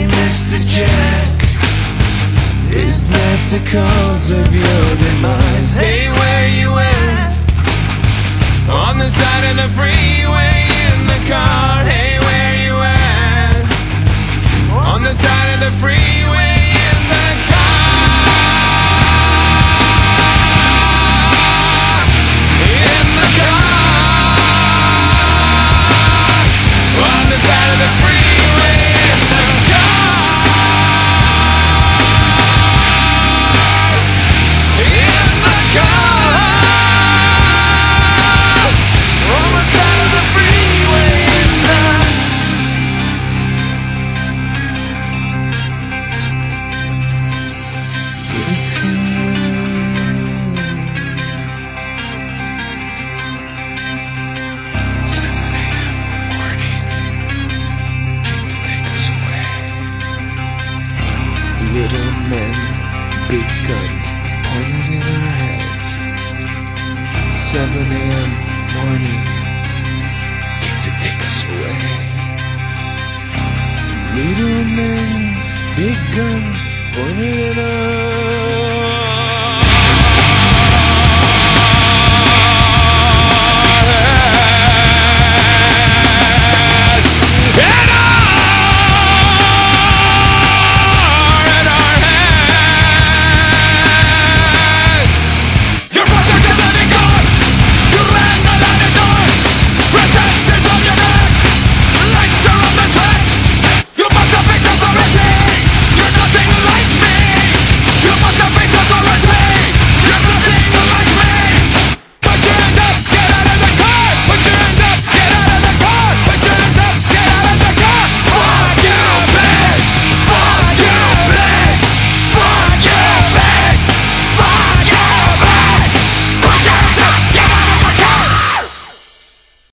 Mr. Jack. Is that the cause of your demise? Hey, where you at? On the side of the freeway in the car. Hey, where you at? On the side of the freeway in the car. In the car. On the side of the freeway in the car. In the car. On the side of the freeway in the 7 a.m. morning came to take us away. Little men, big guns pointed in our heads. 7 a.m. morning came to take us away. Little men, big guns pointed at us.